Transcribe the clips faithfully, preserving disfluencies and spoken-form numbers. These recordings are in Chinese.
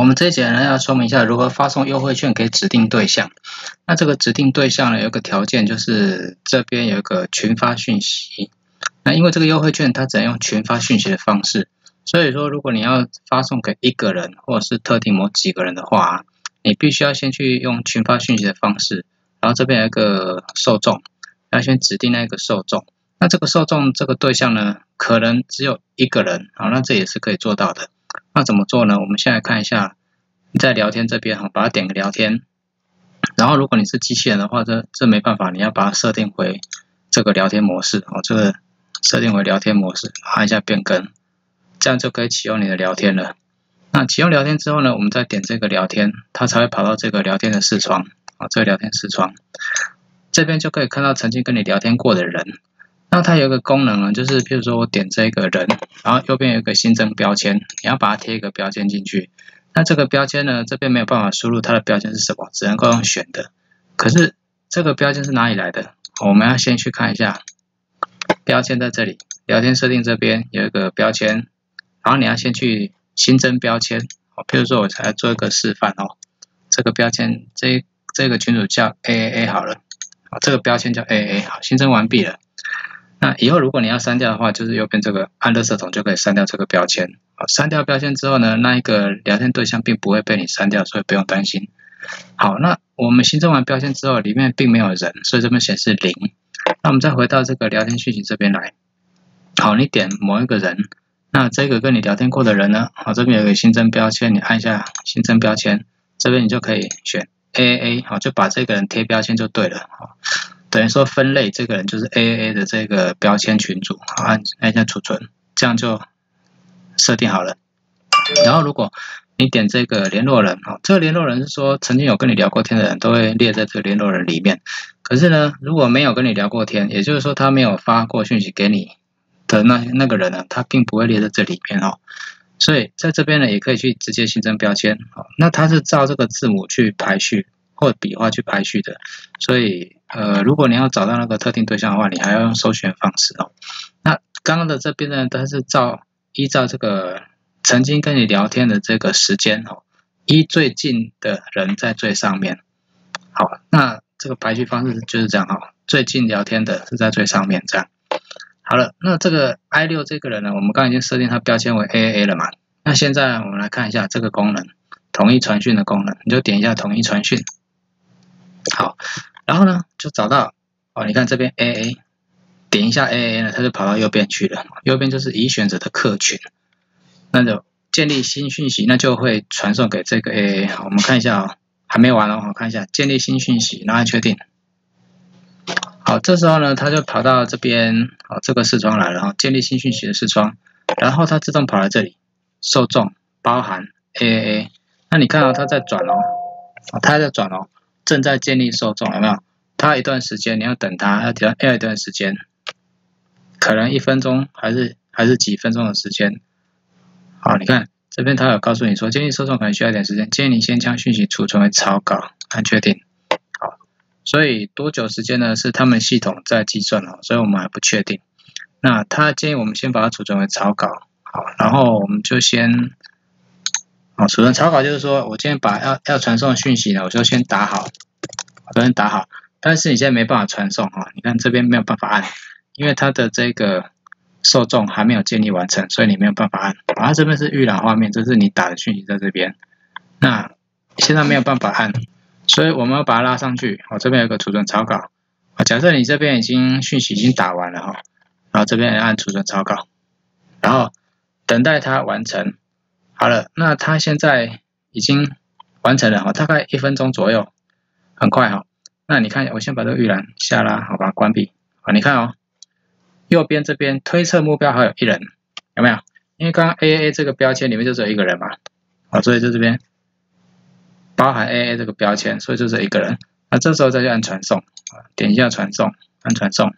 我们这一节呢要说明一下如何发送优惠券给指定对象。那这个指定对象呢有个条件，就是这边有一个群发讯息。那因为这个优惠券它只能用群发讯息的方式，所以说如果你要发送给一个人或者是特定某几个人的话，你必须要先去用群发讯息的方式，然后这边有一个受众，要先指定那个受众。那这个受众这个对象呢，可能只有一个人，好，那这也是可以做到的。那怎么做呢？我们先来看一下，在聊天这边，把它点个聊天。然后如果你是机器人的话，这这没办法，你要把它设定回这个聊天模式，哦，这个设定为聊天模式，按一下变更，这样就可以启用你的聊天了。那启用聊天之后呢，我们再点这个聊天，它才会跑到这个聊天的视窗，啊，这个聊天视窗，这边就可以看到曾经跟你聊天过的人。那它有一个功能呢，就是譬如说我点这个人，然后右边有一个新增标签，你要把它贴一个标签进去。那这个标签呢，这边没有办法输入它的标签是什么，只能够用选的。可是这个标签是哪里来的？我们要先去看一下，标签在这里，聊天设定这边有一个标签，然后你要先去新增标签。譬如说我来做一个示范哦，这个标签这这个群组叫 A A A 好了，这个标签叫 A A A， 好，新增完毕了。那以后如果你要删掉的话，就是右边这个按垃圾桶就可以删掉这个标签。好，删掉标签之后呢，那一个聊天对象并不会被你删掉，所以不用担心。好，那我们新增完标签之后，里面并没有人，所以这边显示零。那我们再回到这个聊天讯息这边来。好，你点某一个人，那这个跟你聊天过的人呢，好，这边有一个新增标签，你按一下新增标签，这边你就可以选 A A A， 好，就把这个人贴标签就对了。好，等于说分类这个人就是 A A A 的这个标签群组，好，按按一下储存，这样就设定好了。然后如果你点这个联络人，好，这个联络人是说曾经有跟你聊过天的人都会列在这个联络人里面。可是呢，如果没有跟你聊过天，也就是说他没有发过讯息给你的那那个人呢，他并不会列在这里面哦。所以在这边呢，也可以去直接新增标签，好，那它是照这个字母去排序或笔画去排序的，所以呃，如果你要找到那个特定对象的话，你还要用搜寻方式哦。那刚刚的这边呢，它是照依照这个曾经跟你聊天的这个时间哦，依最近的人在最上面。好，那这个排序方式就是这样哦，最近聊天的是在最上面，这样。好了，那这个 I 六 这个人呢，我们刚刚已经设定它标签为 A A A 了嘛。那现在我们来看一下这个功能，统一传讯的功能，你就点一下统一传讯。好，然后呢就找到哦，你看这边 A A， 点一下 A A A 呢，它就跑到右边去了。右边就是已选择的客群，那就建立新讯息，那就会传送给这个 A A A。好，我们看一下哦，还没完哦，我看一下建立新讯息，然后按确定。好，这时候呢，它就跑到这边，好，这个视窗来了，哈，建立新讯息的视窗，然后它自动跑来这里，受众包含 A A A， 那你看到它在转哦，它在转哦，正在建立受众，有没有？它一段时间你要等它，要等要一段时间，可能一分钟还是还是几分钟的时间。好，你看这边它有告诉你说，建立受众可能需要一点时间，建议你先将讯息储存为草稿，按确定。所以多久时间呢？是他们系统在计算哦，所以我们还不确定。那他建议我们先把它储存为草稿，好，然后我们就先，好，储存草稿就是说我今天把要要传送的讯息呢，我就先打好，我先打好，但是你现在没办法传送哈，你看这边没有办法按，因为它的这个受众还没有建立完成，所以你没有办法按。然后这边是预览画面，这是你打的讯息在这边，那现在没有办法按。所以我们要把它拉上去，好，这边有个储存草稿，假设你这边已经讯息已经打完了哈，然后这边按储存草稿，然后等待它完成。好了，那它现在已经完成了哈，大概一分钟左右，很快哈。那你看，我先把这个预览下拉，好，把它关闭。好，你看哦，右边这边推测目标还有一人，有没有？因为刚刚 A A A 这个标签里面就只有一个人嘛，好，所以在这边包含 A A 这个标签，所以就是一个人。那这时候再去按传送，点一下传送，按传送。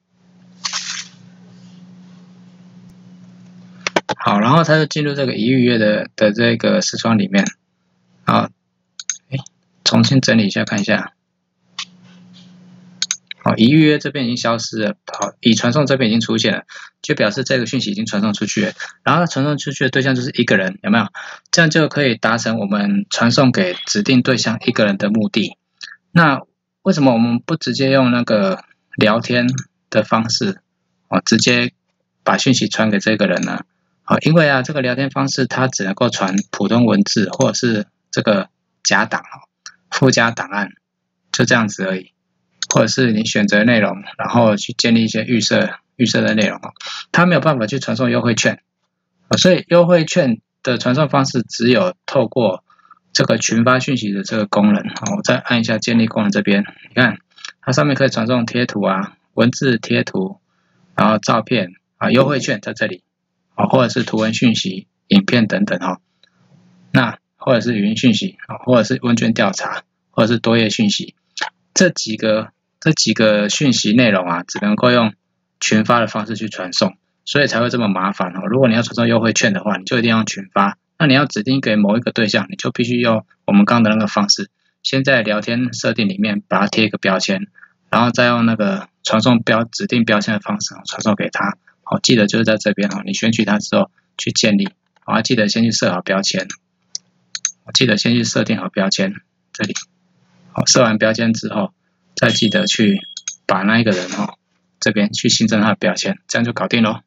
好，然后它就进入这个已预约的的这个视窗里面。好，哎，重新整理一下看一下。 好，已预约这边已经消失了，好，已传送这边已经出现了，就表示这个讯息已经传送出去了。然后传送出去的对象就是一个人，有没有？这样就可以达成我们传送给指定对象一个人的目的。那为什么我们不直接用那个聊天的方式，哦，直接把讯息传给这个人呢？好，因为啊，这个聊天方式它只能够传普通文字或者是这个假档、附加档案，就这样子而已。或者是你选择内容，然后去建立一些预设预设的内容，它没有办法去传送优惠券，所以优惠券的传送方式只有透过这个群发讯息的这个功能。我再按一下建立功能这边，你看它上面可以传送贴图啊、文字贴图，然后照片啊、优惠券在这里，或者是图文讯息、影片等等哈。那或者是语音讯息，或者是问卷调查，或者是多页讯息，这几个这几个讯息内容啊，只能够用群发的方式去传送，所以才会这么麻烦哦。如果你要传送优惠券的话，你就一定要用群发。那你要指定给某一个对象，你就必须用我们刚刚的那个方式，先在聊天设定里面把它贴一个标签，然后再用那个传送标指定标签的方式传送给他。好，记得就是在这边哦，你选取它之后去建立，好，记得先去设好标签，记得先去设定好标签，这里，好，设完标签之后，再记得去把那一个人哦这边去新增他的标签，这样就搞定咯。